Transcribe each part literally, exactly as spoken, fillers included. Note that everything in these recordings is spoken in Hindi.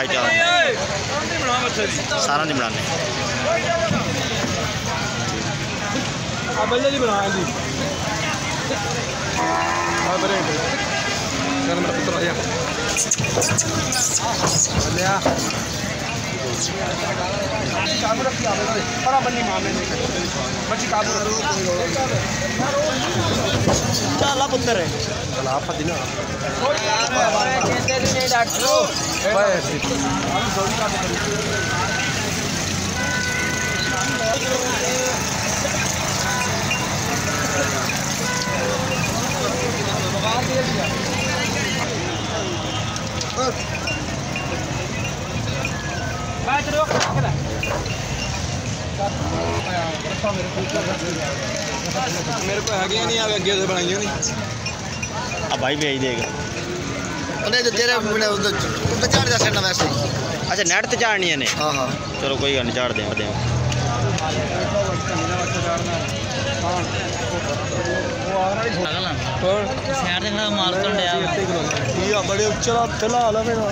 भाईचारा सारा नहीं बनाने चला पुत्र है मेरे को है नहीं अगे से बनाई नहीं अब भाई भेज देगा तेरे उधर झाड़ जा सकना वैसे अच्छा नेट ते झाड़नी है ने हाँ हाँ चलो कोई गल नहीं झाड़ दें दें बड़े उच्चा चला ला मेरा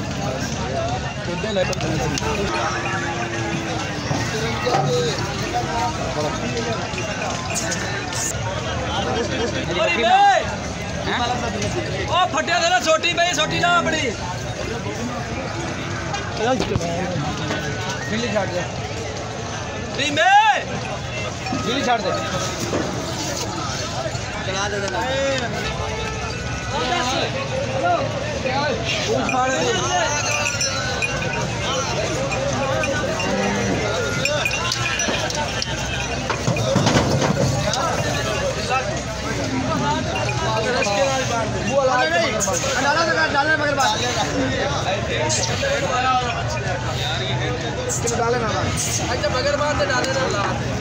ओ फटिया दे ना छोटी भाई छोटी ना बड़ी दिल्ली छाड़ दे रीमे दिल्ली छाड़ दे चला दे देना हेलो छाड़ दे डालने मगर बात डाले ना अच्छा मगर बात डाले ना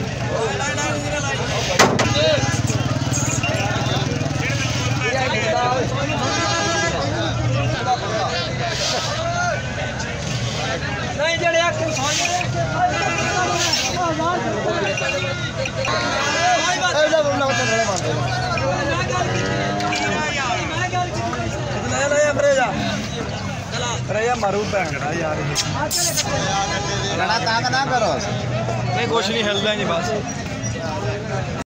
नहीं जड़े आके सो अरे यार मारू भैंगड़ा यार ना करो नहीं कुछ नहीं हिलदा नहीं बस